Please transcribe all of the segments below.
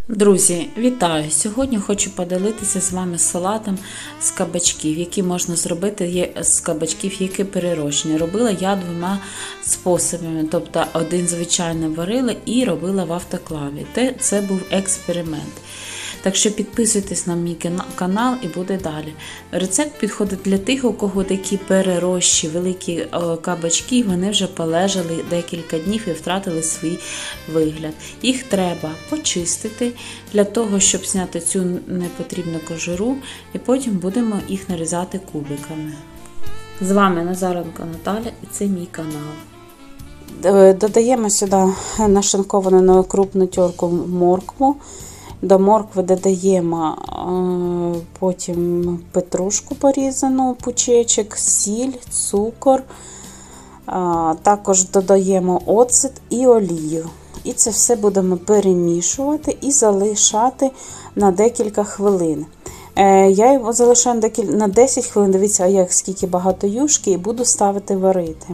Друзі, вітаю! Сьогодні хочу поділитися з вами салатом з кабачків, який можна зробити з кабачків, які перерощені. Робила я двома способами, тобто один звичайно варила і робила в автоклаві. Це був експеримент. Так що підписуйтесь на мій канал і буде далі. Рецепт підходить для тих, у кого такі перерощі, великі кабачки, вони вже полежали декілька днів і втратили свій вигляд. Їх треба почистити для того, щоб зняти цю непотрібну кожуру, і потім будемо їх нарізати кубиками. З вами Назаренко Наталя і це мій канал. Додаємо сюди нашинковану на крупну терку моркву. До моркви додаємо потім петрушку порізану, пучечок, сіль, цукор. Також додаємо оцет і олію. І це все будемо перемішувати і залишати на декілька хвилин. Я його залишаю на 10 хвилин, дивіться, як скільки багато юшки, і буду ставити варити.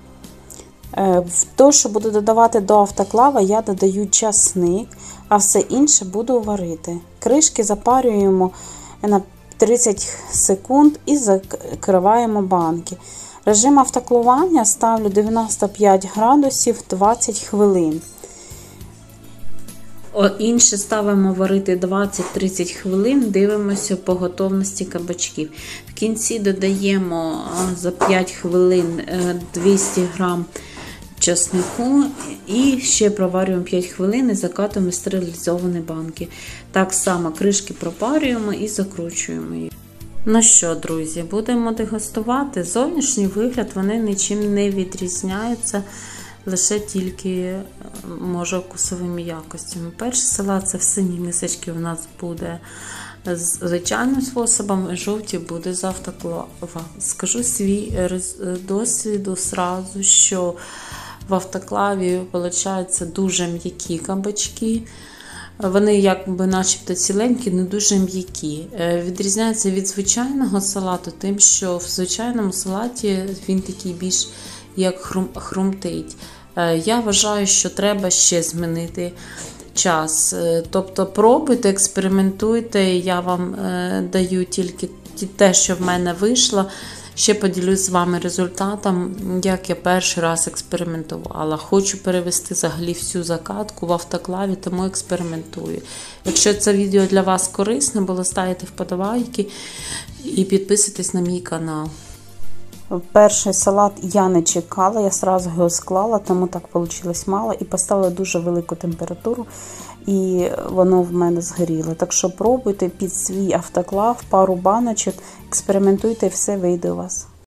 В те, що буду додавати до автоклава, я додаю часник, а все інше буду варити. Кришки запарюємо на 30 секунд і закриваємо банки. Режим автоклавування ставлю 95 градусів 20 хвилин. Інше ставимо варити 20-30 хвилин, дивимося по готовності кабачків. В кінці додаємо за 5 хвилин 200 г часнику і ще проварюємо 5 хвилин і закатуємо в стерилізовані банки. Так само кришки пропарюємо і закручуємо їх. Ну що, друзі, будемо дегустувати. Зовнішній вигляд вони нічим не відрізняються, лише тільки, може, вкусовими якостями. Перший салат, це в синій мисочці у нас буде з звичайним способом, жовтий буде з автоклава. Скажу свій досвід одразу, що в автоклаві виходять дуже м'які кабачки. Вони якби начебто ціленькі, не дуже м'які. Відрізняється від звичайного салату тим, що в звичайному салаті він такий більш як хрумтить. Я вважаю, що треба ще змінити час. Тобто пробуйте, експериментуйте, я вам даю тільки те, що в мене вийшло. Ще поділюсь з вами результатом, як я перший раз експериментувала. Хочу перевести взагалі всю закатку в автоклаві, тому експериментую. Якщо це відео для вас корисне було, ставте вподобайки і підписуйтесь на мій канал. Перший салат я не чекала, я одразу його склала, тому так вийшло мало. І поставила дуже велику температуру, і воно в мене згоріло. Так що пробуйте під свій автоклав, пару баночок, експериментуйте, і все вийде у вас.